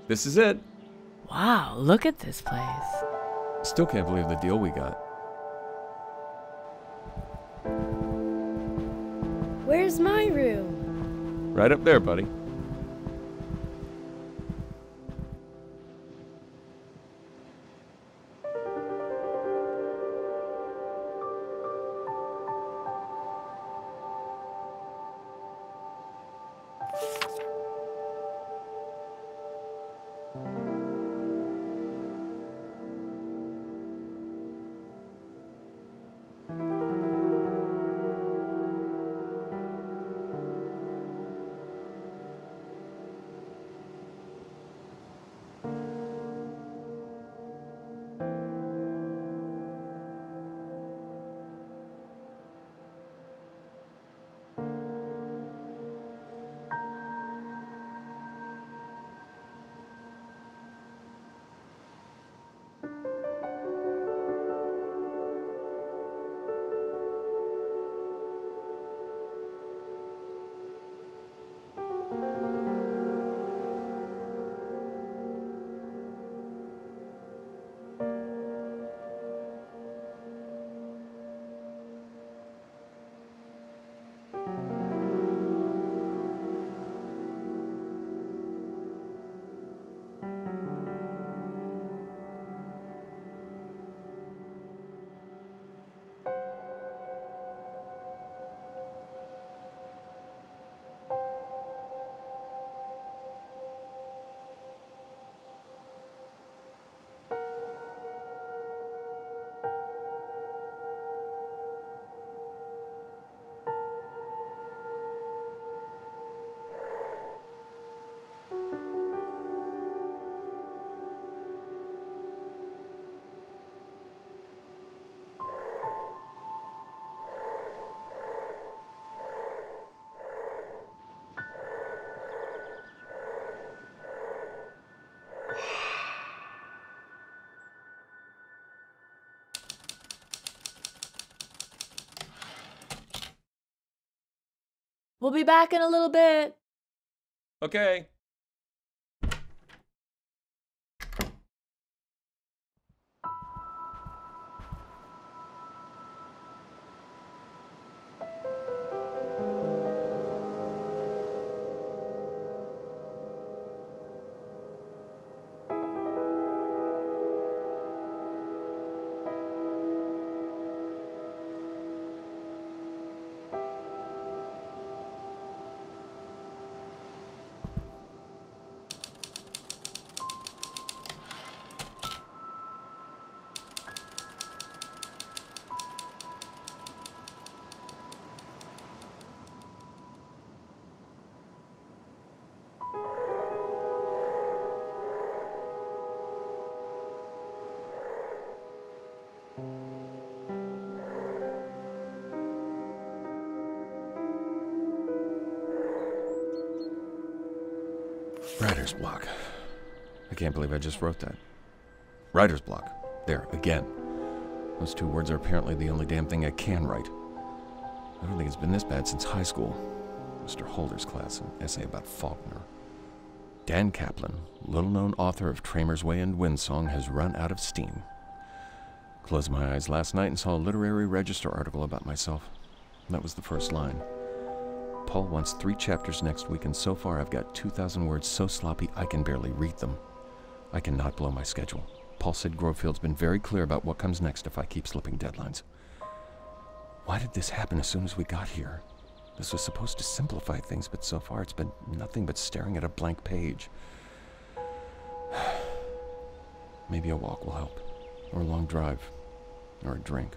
This is it. Wow, look at this place. Still can't believe the deal we got. Where's my room? Right up there, buddy. We'll be back in a little bit. Okay. Writer's block. I can't believe I just wrote that. Writer's block. There, again. Those two words are apparently the only damn thing I can write. I don't think it's been this bad since high school. Mr. Holder's class, an essay about Faulkner. Dan Kaplan, little-known author of Tramer's Way and Windsong, has run out of steam. Closed my eyes last night and saw a literary register article about myself. That was the first line. Paul wants 3 chapters next week, and so far I've got 2,000 words so sloppy I can barely read them. I cannot blow my schedule. Paul said Grovefield's been very clear about what comes next if I keep slipping deadlines. Why did this happen as soon as we got here? This was supposed to simplify things, but so far it's been nothing but staring at a blank page. Maybe a walk will help, or a long drive, or a drink.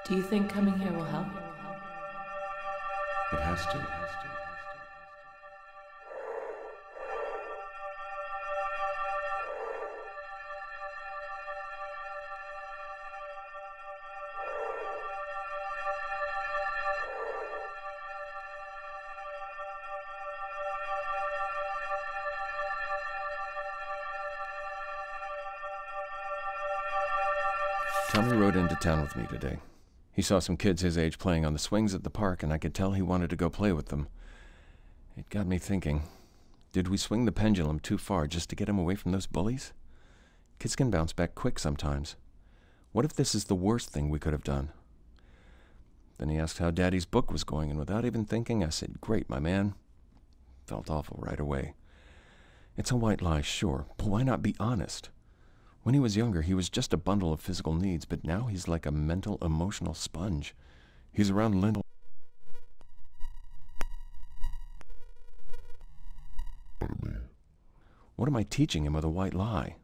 Do you think coming here will help? It has to. Tommy rode into town with me today. He saw some kids his age playing on the swings at the park, and I could tell he wanted to go play with them. It got me thinking, did we swing the pendulum too far just to get him away from those bullies? Kids can bounce back quick sometimes. What if this is the worst thing we could have done? Then he asked how Daddy's book was going, and without even thinking, I said, "Great, my man." Felt awful right away. It's a white lie, sure, but why not be honest? When he was younger, he was just a bundle of physical needs, but now he's like a mental, emotional sponge. He's around Lynn. What am I teaching him with a white lie?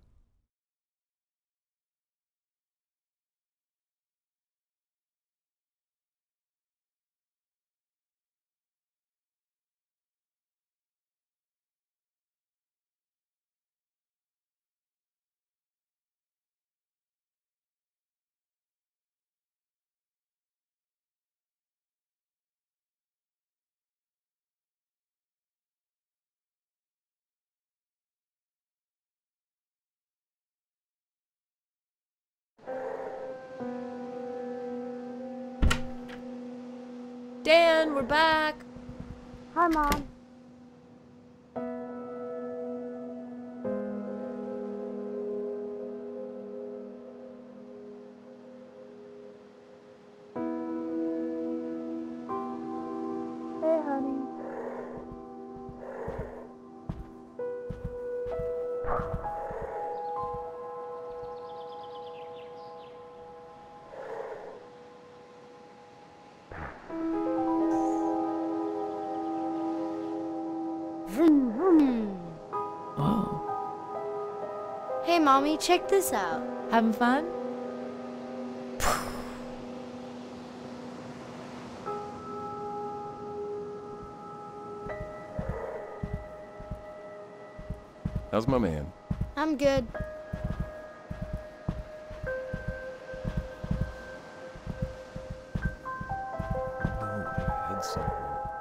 Dan, we're back. Hi, Mom. Hey, honey. Vroom, vroom. Whoa. Hey, Mommy, check this out. Having fun? How's my man? I'm good. Oh, my head's somewhere.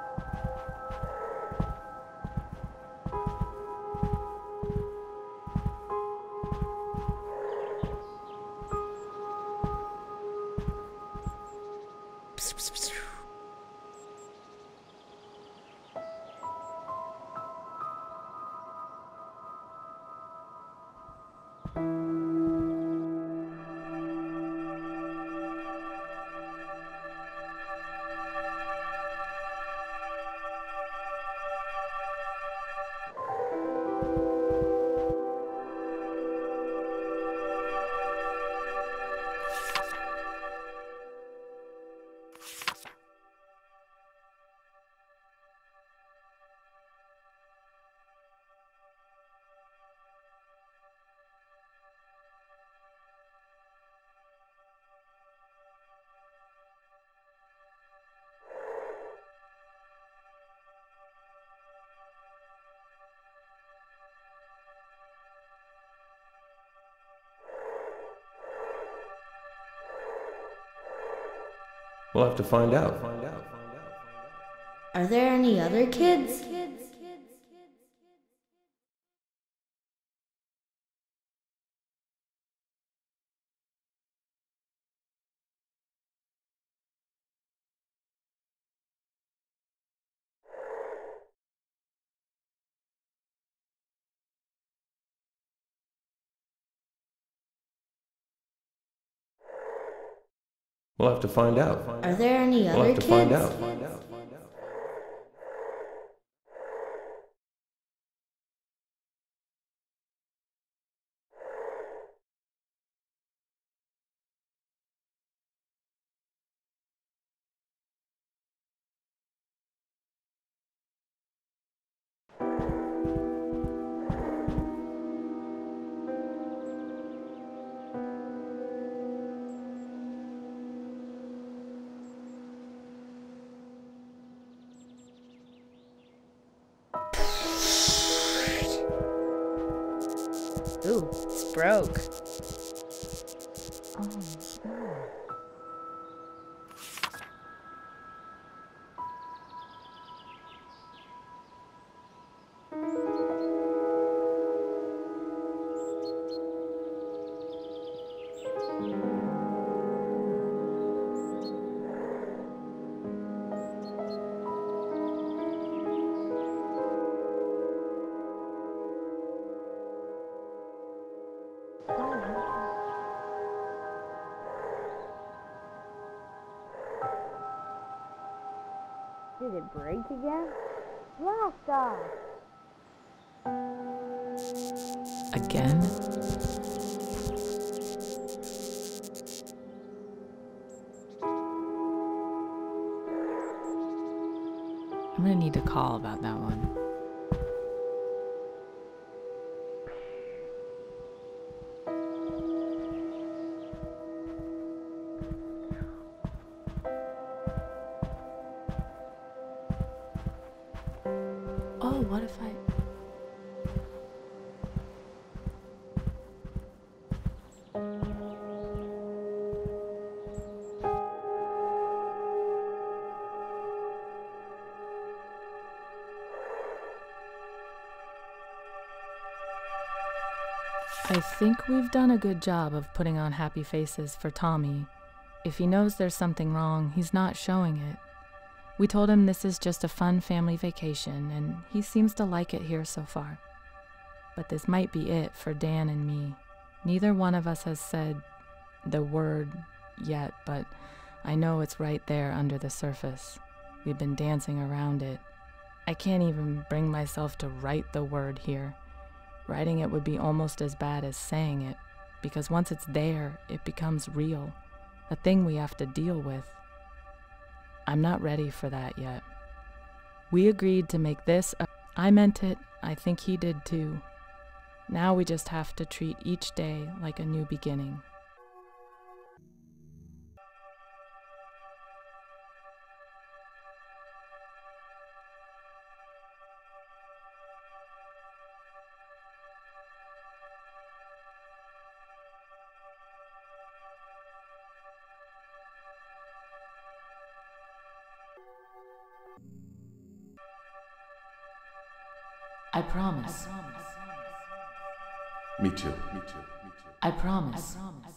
We'll have to find out. Are there any other kids? We'll have to find out. Are there any We'll other have to kids? find out. broke. Did it break again? Blast off! Again? I'm gonna need to call about that one. Oh, what if I... I think we've done a good job of putting on happy faces for Tommy. If he knows there's something wrong, he's not showing it. We told him this is just a fun family vacation, and he seems to like it here so far. But this might be it for Dan and me. Neither one of us has said the word yet, but I know it's right there under the surface. We've been dancing around it. I can't even bring myself to write the word here. Writing it would be almost as bad as saying it, because once it's there, it becomes real, a thing we have to deal with. I'm not ready for that yet. We agreed to make this I meant it, I think he did too. Now we just have to treat each day like a new beginning. I promise. Me too. I promise.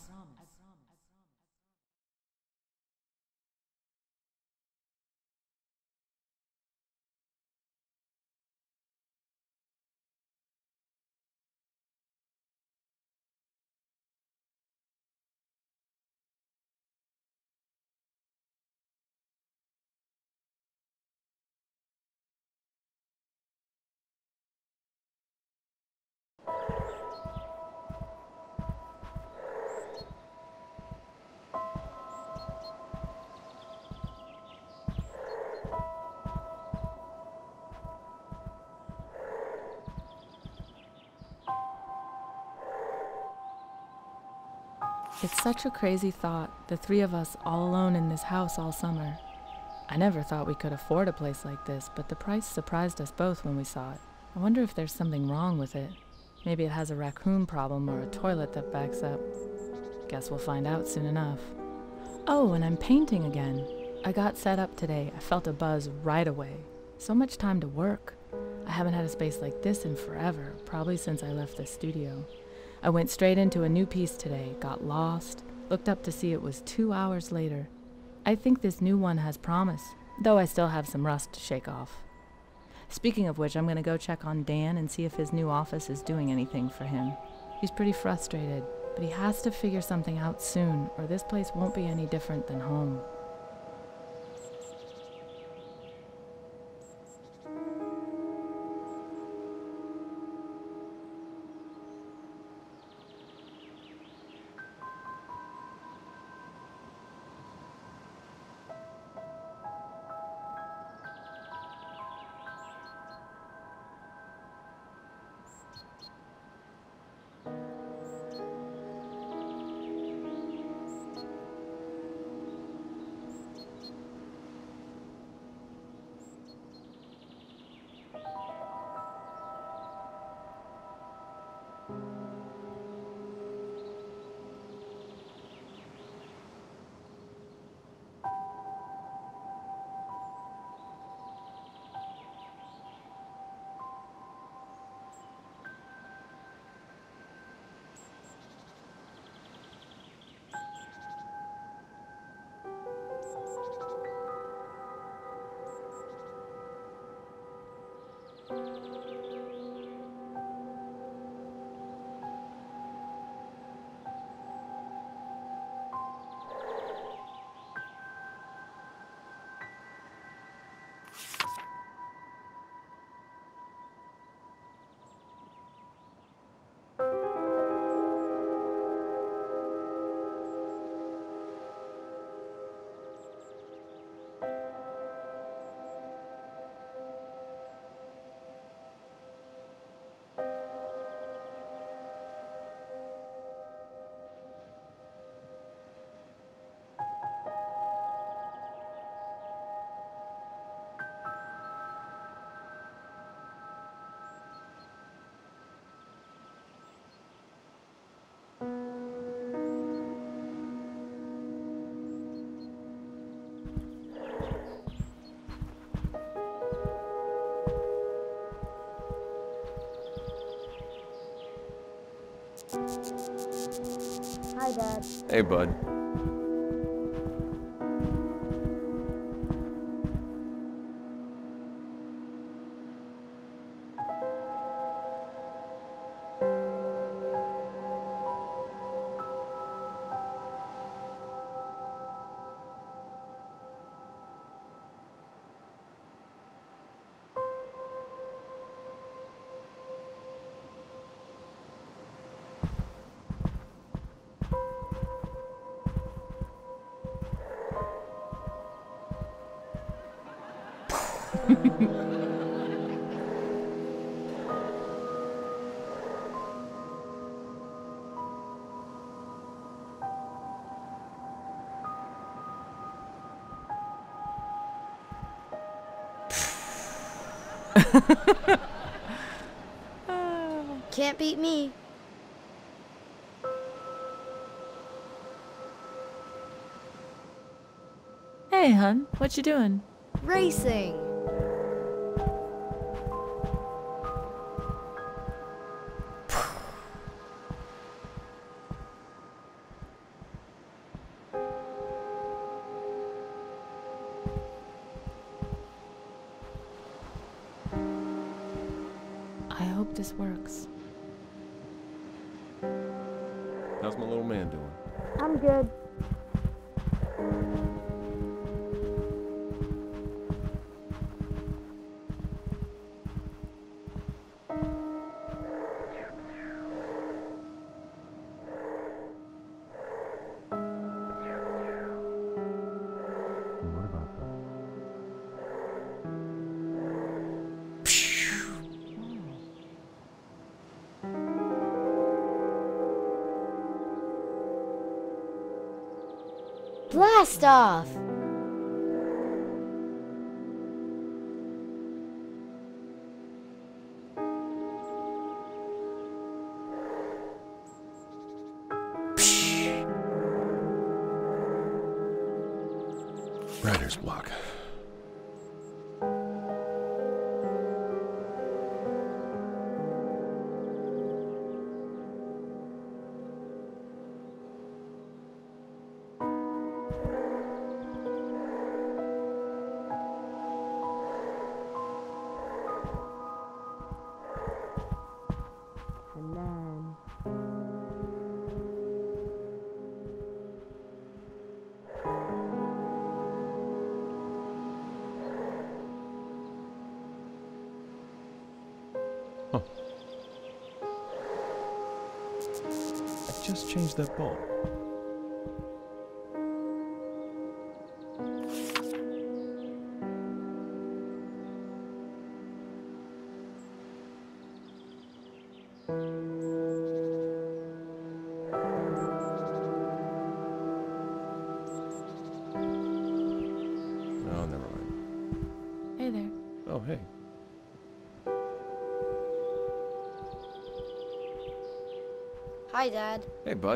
It's such a crazy thought, the three of us all alone in this house all summer. I never thought we could afford a place like this, but the price surprised us both when we saw it. I wonder if there's something wrong with it. Maybe it has a raccoon problem or a toilet that backs up. Guess we'll find out soon enough. Oh, and I'm painting again. I got set up today. I felt a buzz right away. So much time to work. I haven't had a space like this in forever, probably since I left the studio. I went straight into a new piece today, got lost, looked up to see it was 2 hours later. I think this new one has promise, though I still have some rust to shake off. Speaking of which, I'm going to go check on Dan and see if his new office is doing anything for him. He's pretty frustrated, but he has to figure something out soon, or this place won't be any different than home. Hi, Dad. Hey, bud. Can't beat me. Hey, hun, what you doing? Racing. I hope this works. How's my little man doing? I'm good. What about Blast off. writer's block? And then... Huh. I just changed that bulb. Oh, never mind. Hey there. Oh, hey. Hi, Dad. Hey, bud.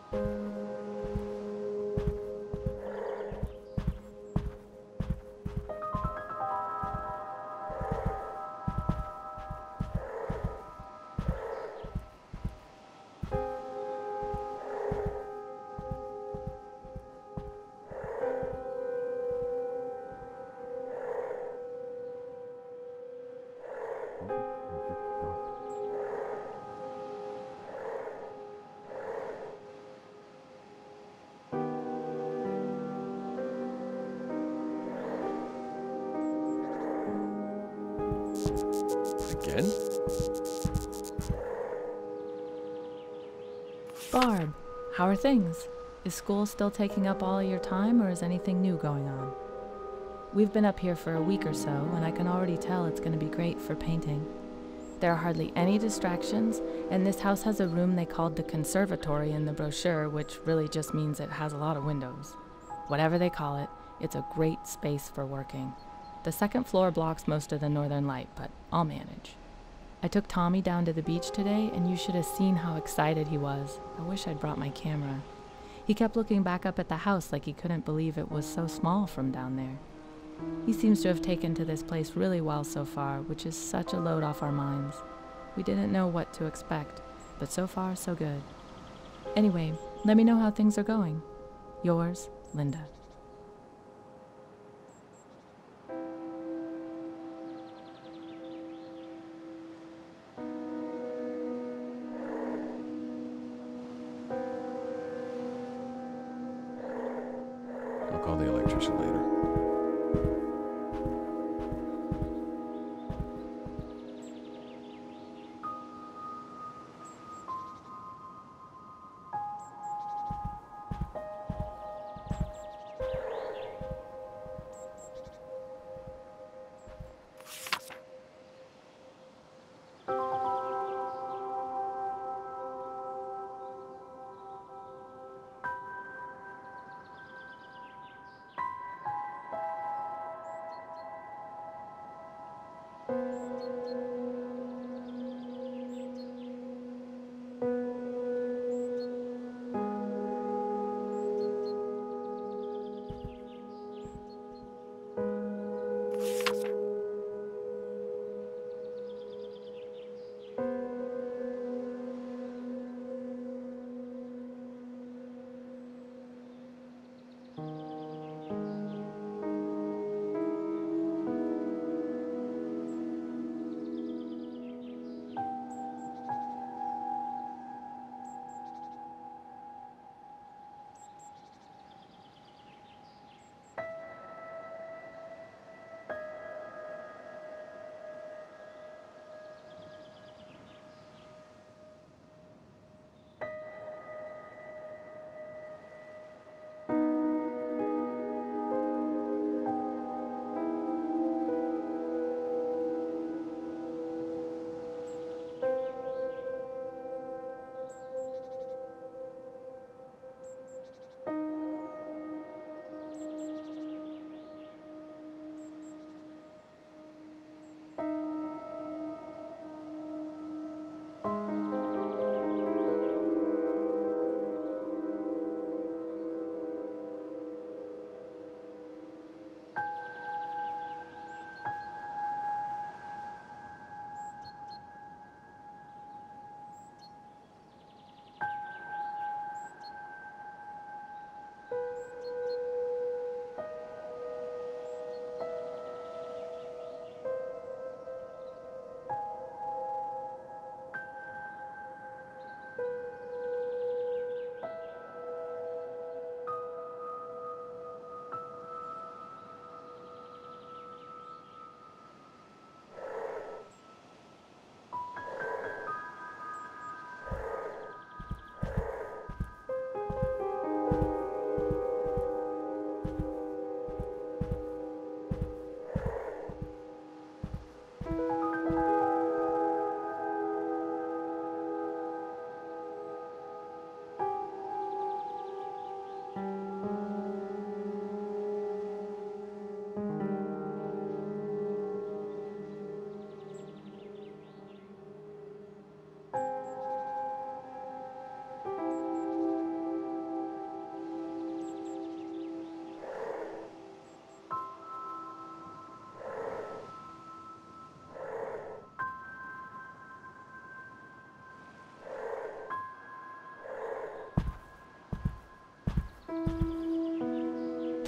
Again? Barb, how are things? Is school still taking up all your time, or is anything new going on? We've been up here for a week or so, and I can already tell it's going to be great for painting. There are hardly any distractions, and this house has a room they called the conservatory in the brochure, which really just means it has a lot of windows. Whatever they call it, it's a great space for working. The second floor blocks most of the northern light, but I'll manage. I took Tommy down to the beach today, and you should have seen how excited he was. I wish I'd brought my camera. He kept looking back up at the house like he couldn't believe it was so small from down there. He seems to have taken to this place really well so far, which is such a load off our minds. We didn't know what to expect, but so far, so good. Anyway, let me know how things are going. Yours, Linda. I'll call the electrician later.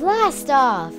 Blast off!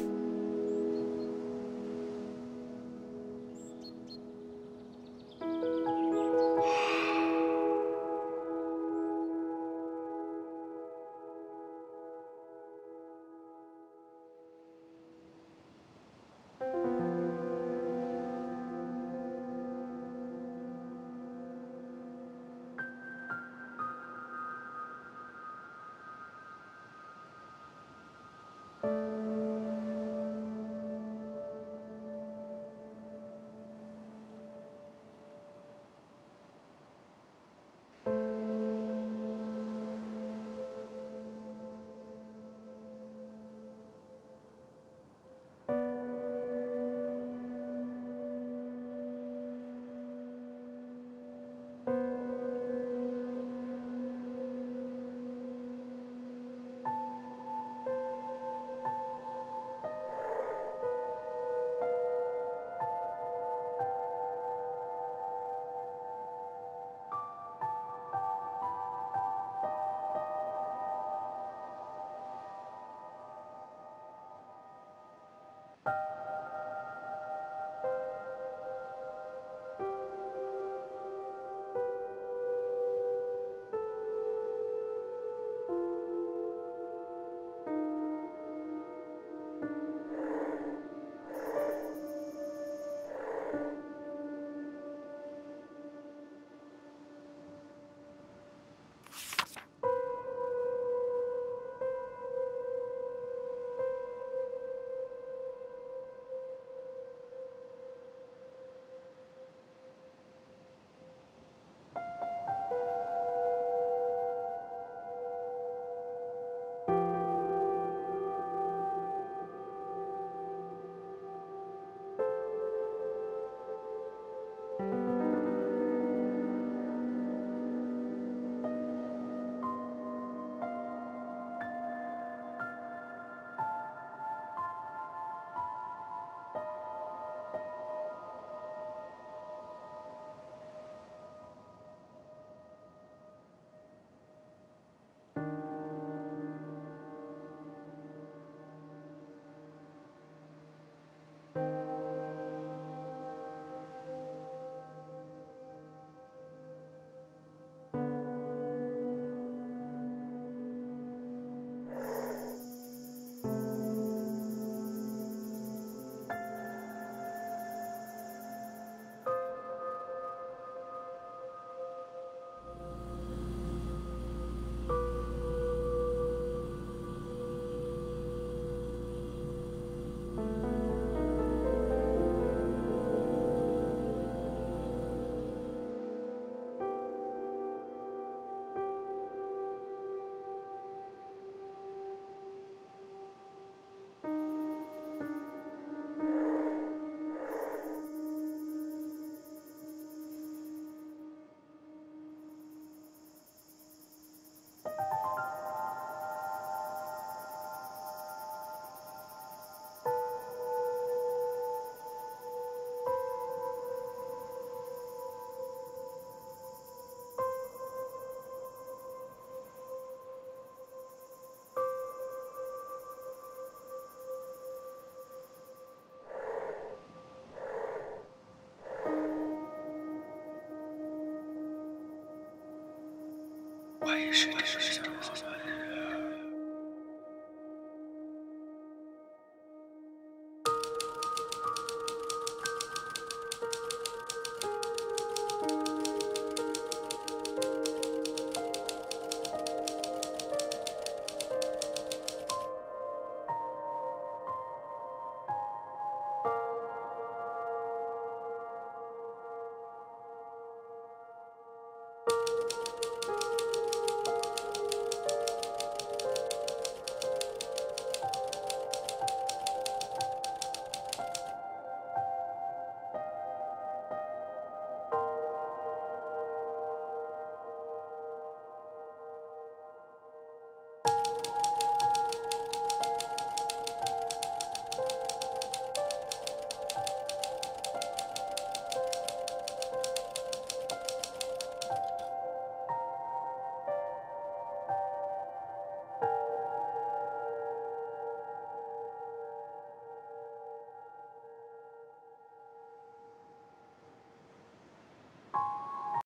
Why should